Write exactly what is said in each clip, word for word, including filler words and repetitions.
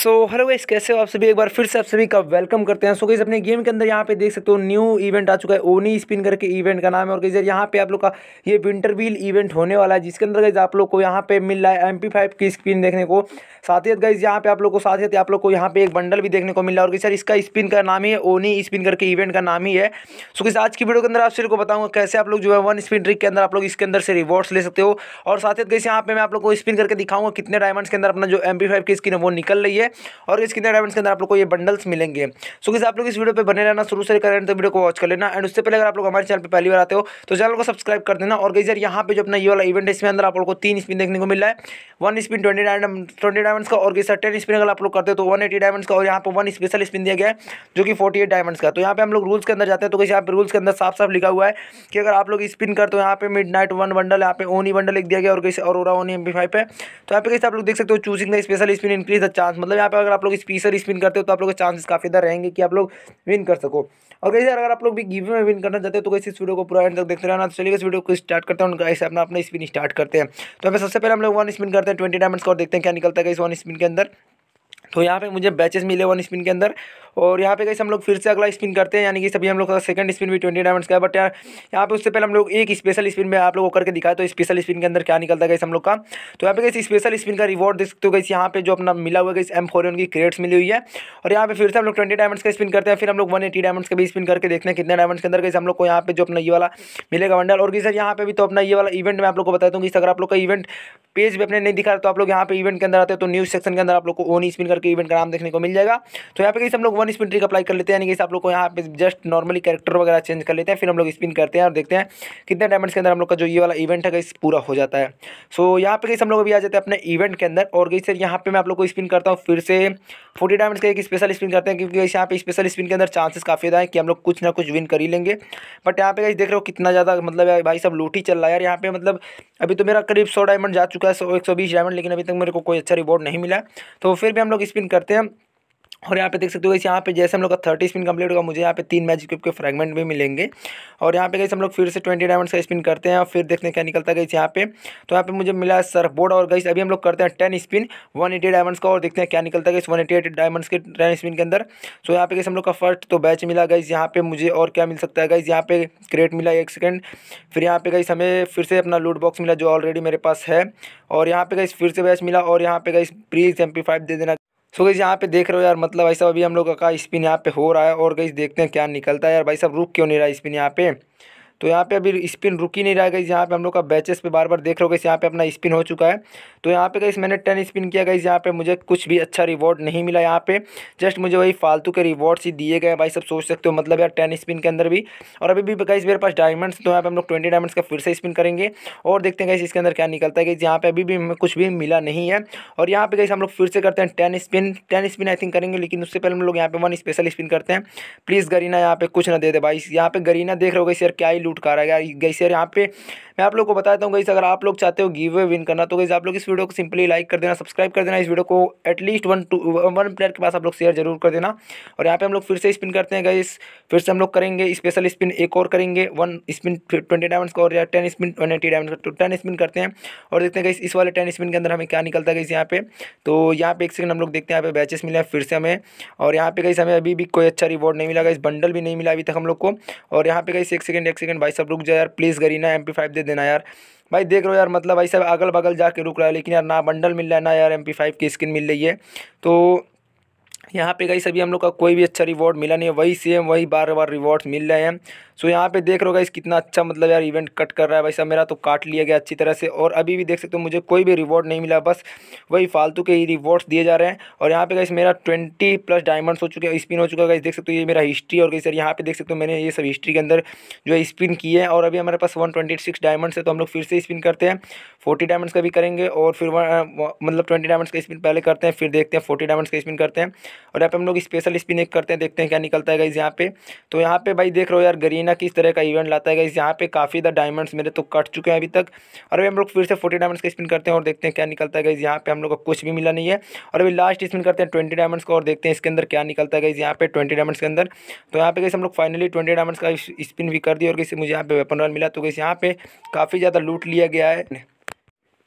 So hello guys, कैसे हो आप सभी। एक बार फिर से आप सभी का वेलकम करते हैं। सो गाइस, अपने गेम के अंदर यहाँ पे देख सकते हो न्यू इवेंट आ चुका है, ओनी स्पिन करके इवेंट का नाम है। और गाइस यहाँ पे आप लोग का ये विंटर व्हील इवेंट होने वाला है, जिसके अंदर गाइस आप लोग को यहाँ पे मिल रहा है एम पी फाइव की स्पिन देखने को। साथ ही गाइस यहाँ पे आप लोग को साथ ही आप लोग को यहाँ पे एक बंडल भी देखने को मिल रहा है। और सर इसका स्पिन का नाम ही है ओनी स्पिन करके इवेंट का नाम ही है। सो गाइस आज की वीडियो के अंदर आप सभी को बताऊंगा कैसे आप लोग जो है वन स्पिन ट्रिक के अंदर आप लोग इसके अंदर से रिवॉर्ड्स ले सकते हो। और साथ ही गाइस यहाँ पे मैं आप लोग को स्पिन करके दिखाऊंगा कितने डायमंड्स के अंदर अपना जो एम पी फाइव की स्किन है वो निकल रही है और इस कितने डायमंड्स के अंदर आप लोग को ये बंडल्स मिलेंगे। सो गाइस आप लोग इस वीडियो पे बने रहना, शुरू से करें तो वीडियो को वॉच कर लेना। एंड उससे पहले अगर आप लोग हमारे चैनल पे पहली बार आते हो तो चैनल को सब्सक्राइब कर देना। और गाइस यार यहाँ पे जो अपना ये वाला इवेंट है इसमें अंदर आप लोग को तीन स्पिन देखने को मिल रहा है, one spin twenty diamond twenty diamonds का, और गाइस टेन स्पिन अगर आप लोग करते हो तो वन एटी डायमंड्स का, और यहाँ पे वन स्पेशल स्पिन दिया गया है जो कि फोर्टी एट डायमंड्स का। तो यहाँ पे हम लोग रूल्स के अंदर जाते हैं तो गाइस यहाँ पे रूल्स के अंदर साफ साफ लिखा हुआ है कि अगर आप लोग स्पिन करते हो यहाँ पे मिड नाइट वन बंडल, यहाँ पे ओनी बंडल एक दिया गया और गाइस ऑरोरा ओनी एम पी फाइव पे। तो यहाँ पे गाइस आप लोग देख सकते हो choosing the special spin increase the chance, मतलब यहाँ पे अगर आप लोग स्पेशल स्पिन करते हो तो आप लोग के चांसेस काफी ज्यादा रहेंगे कि आप लोग विन कर सको। और गाइस यार अगर आप लोग भी गिव में विन करना चाहते हो तो गाइस इस वीडियो को पूरा एंड तक देखते रहना। तो चलिए इस वीडियो को स्टार्ट करते हैं। गाइस अपना अपना स्पिन स्टार्ट करते हैं। तो हमें सबसे पहले हम लोग वन स्पिन करते हैं ट्वेंटी डायमंड्स का और देखते हैं क्या निकलता है गाइस वन स्पिन के अंदर। तो यहाँ पे मुझे बैचेस मिले वन स्पिन के अंदर। और यहाँ पे गाइस हम लोग फिर से अगला स्पिन करते हैं, यानी कि सभी हम लोग का सेकंड स्पिन भी ट्वेंटी डायमंड्स का है। बट यार यहाँ पे उससे पहले हम लोग एक स्पेशल स्पिन में आप लोगों को करके दिखाए तो स्पेशल स्पिन के अंदर क्या निकलता है गाइस हम लोग का। तो यहाँ पे गाइस स्पेशल स्पिन का रिवॉर्ड देख सकते हो गाइस, यहाँ पे जो अपना मिला हुआ गाइस एम फोर की क्रेड्स मिली हुई है। और यहाँ पे फिर से हम लोग ट्वेंटी डायमंड्स का स्पिन करते हैं, फिर हम लोग वन एटी डायमंड्स का भी स्पिन करके देखते हैं कितने डायमंड्स के अंदर गाइस हम लोग को यहाँ पे जो अपना ये वाला मिलेगा बंडल। और गाइस यहाँ पे भी तो अपना ये वाला इवेंट मैं आप लोग को बताता हूँ कि अगर आप लोग का इवेंट पेज पे अपने नहीं दिखा तो आप लोग यहाँ पे इवेंट के अंदर आते हो तो न्यूज सेक्शन के अंदर आप लोग को ओनी स्पिन करके इवेंट का नाम देखने को मिल जाएगा। तो यहाँ पे गाइस हम लोग वन स्पिन ट्रिक अप्लाई कर लेते हैं, यानी कि आप लोग को यहाँ पे जस्ट नॉर्मली कैरेक्टर वगैरह चेंज कर लेते हैं, फिर हम लोग स्पिन करते हैं और देखते हैं कितने डायमंड्स के अंदर हम लोग का जो ये वाला इवेंट है गाइस पूरा हो जाता है। सो यहाँ पे गाइस हम लोग अभी आ जाते हैं अपने इवेंट के अंदर। और गाइस यहाँ पे मैं आप लोग को स्पिन करता हूँ फिर से फोर्टी डायमंड्स का एक स्पेशल स्पिन करते हैं, क्योंकि यहाँ पे स्पेशल स्पिन के अंदर चांसेस काफी ज़्यादा है कि हम लोग कुछ ना कुछ विन कर ही लेंगे। बट यहाँ पे गाइस देख रहे हो कितना ज़्यादा मतलब भाई सब लूट ही चल रहा है यार यहाँ पे। मतलब अभी तो मेरा करीब सौ डायमंड जा चुका है, सौ एक सौ बीस डायमंड, लेकिन अभी तक मेरे को कोई अच्छा रिवॉर्ड नहीं मिला। तो फिर भी हम लोग स्पिन करते हैं। और यहाँ पे देख सकते हो गाइस यहाँ पे जैसे हम लोग का थर्टी स्पिन कंप्लीट होगा मुझे यहाँ पे तीन मैजिक क्यूब के फ्रैगमेंट भी मिलेंगे। और यहाँ पे गाइस हम लोग फिर से ट्वेंटी डायमंड्स का स्पिन करते हैं और फिर देखते हैं क्या निकलता है गाइस यहाँ पे। तो यहाँ पे मुझे मिला है सर्फ बोर्ड। और गाइस अभी हम लोग करते हैं ten spin one eighty diamonds का और देखते हैं क्या निकलता है गाइस वन एटी डायमंड्स के टेन स्पिन के अंदर। सो यहाँ पे गाइस हम लोग का फर्स्ट तो बैच मिला गाइस यहाँ पे मुझे। और क्या मिल सकता है गाइस यहाँ पे क्रेट मिला एक सेकंड। फिर यहाँ पे गाइस हमें फिर से अपना लूट बॉक्स मिला जो ऑलरेडी मेरे पास है। और यहाँ पे गाइस फिर से बैच मिला और यहाँ पे guys please M P five दे देना। सो गाइस यहाँ पे देख रहे हो यार, मतलब भाई साहब अभी हम लोग का स्पिन यहाँ पे हो रहा है और गाइस देखते हैं क्या निकलता है। यार भाई साहब रुक क्यों नहीं रहा स्पिन यहाँ पे। तो यहाँ पे अभी स्पिन रुक ही नहीं रहा है गाइस। यहाँ पे हम लोग का बैचेस पे बार बार देख रहे हो गाइस यहाँ पे अपना स्पिन हो चुका है। तो यहाँ पे गाइस मैंने टेन स्पिन किया गाइस, यहाँ पे मुझे कुछ भी अच्छा रिवॉर्ड नहीं मिला। यहाँ पे जस्ट मुझे वही फालतू के रिवॉर्ड्स ही दिए गए भाई सब, सोच सकते हो मतलब यार टेन स्पिन के अंदर भी। और अभी भी गाइस मेरे पास डायमंड्स, तो यहाँ पे हम लोग ट्वेंटी डायमंड्स का फिर से स्पिन करेंगे और देखते हैं गाइस इसके अंदर क्या निकलता है गाइस। यहाँ पे अभी भी हमें कुछ भी मिला नहीं है। और यहाँ पे गाइस हम लोग फिर से करते हैं ten spin ten spin I think करेंगे, लेकिन उससे पहले हम लोग यहाँ पे वन स्पेशल स्पिन करते हैं। प्लीज़ गरीना यहाँ पे कुछ ना दे दे भाई। यहाँ पे गरीना देख रहे हो गाइस यार क्या ही लूट कर रहा है यार गाइस। यार यहाँ पे मैं आप लोग को बताता हूँ गाइस, अगर आप लोग चाहते हो गिव अवे विन करना तो गाइस आप लोग इस वीडियो को सिंपली लाइक कर देना, सब्सक्राइब कर देना। इस वीडियो को at least one to one player के पास आप लोग शेयर जरूर कर देना। और यहाँ पे हम लोग फिर से स्पिन करते हैं गाइस, फिर से हम लोग करेंगे स्पेशल स्पिन एक और करेंगे वन स्पिन ट्वेंटी डायमंड्स का और यार ten spin one eighty diamonds का, टेन स्पिन करते हैं और देखते हैं गाइस इस वाले टेन स्पिन के अंदर हमें क्या निकलता है गाइस यहाँ पे। तो यहाँ पे एक सेकंड हम लोग देखते हैं, यहाँ पे बैचेस मिले हैं फिर से हमें। और यहाँ पे गाइस हमें अभी भी कोई अच्छा रिवॉर्ड नहीं मिला गाइस, बंडल भी नहीं मिला अभी तक हम लोग को। और यहाँ पे गाइस एक सेकंड एक सेकंड भाई सब रुक जाए यार, please Garena M P five दे देना यार। भाई देख रहे हो यार, मतलब भाई सब अगल बगल जाके रुक रहा है, लेकिन यार ना बंडल मिल रहा है ना यार एम पी फाइव की स्किन मिल रही है। तो यहाँ पे गाइस अभी हम लोग का कोई भी अच्छा रिवॉर्ड मिला नहीं है, वही सेम वही बार बार रिवॉर्ड्स मिल रहे हैं। सो यहाँ पे देख रहे हो गाइस कितना अच्छा मतलब यार इवेंट कट कर रहा है भाई साहब, मेरा तो काट लिया गया अच्छी तरह से। और अभी भी देख सकते हो मुझे कोई भी रिवॉर्ड नहीं मिला, बस वही फालतू के ही रिवॉर्ड्स दिए जा रहे हैं। और यहाँ पे गाइस मेरा ट्वेंटी प्लस डायमंड्स हो चुके हैं, स्पिन हो चुका है गाइस, देख सकते हो ये मेरा हिस्ट्री। और गाइस यार यहाँ पे देख सकते हो मैंने ये सब हिस्ट्री के अंदर जो है स्पिन किए हैं। और अभी हमारे पास वन ट्वेंटी सिक्स डायमंड्स है, तो हम लोग फिर से स्पिन करते हैं, फोर्टी डायमंड्स का भी करेंगे और फिर मतलब ट्वेंटी डायमंड्स का स्पिन पहले करते हैं, फिर देखते हैं फोर्टी डायमंड्स का स्पिन करते हैं। और यहाँ पे हम लोग स्पेशल स्पिन एक करते हैं, देखते हैं क्या निकलता है गाइस यहाँ पे। तो यहाँ पे भाई देख रहे हो यार गरीना किस तरह का इवेंट लाता है गाइस, यहाँ पे काफ़ी ज़्यादा डायमंड्स मेरे तो कट चुके हैं अभी तक। और अभी हम लोग फिर से फोर्टी डायमंड्स का स्पिन करते हैं और देखते हैं क्या निकलता है गाइस यहाँ पे। हम लोग को कुछ भी मिला नहीं है। और अभी लास्ट स्पिन करते हैं ट्वेंटी डायमंड्स का और देखते हैं इसके अंदर क्या निकलता है गाइस यहाँ पे ट्वेंटी डायमंड्स के अंदर। तो यहाँ पे गाइस हम लोग फाइनली ट्वेंटी डायमंड्स का स्पिन भी कर दिया और गाइस मुझे यहाँ पे वेपन रॉयल मिला। तो गाइस यहाँ पे काफ़ी ज़्यादा लूट लिया गया है।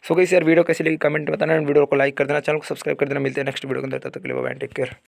सो गाइस यार वीडियो कैसी लगी कमेंट में बताना, वीडियो को लाइक कर देना, चैनल को सब्सक्राइब कर देना। मिलते हैं नेक्स्ट वीडियो के अंदर, तब तक के लिए बाय बाय, टेक केयर।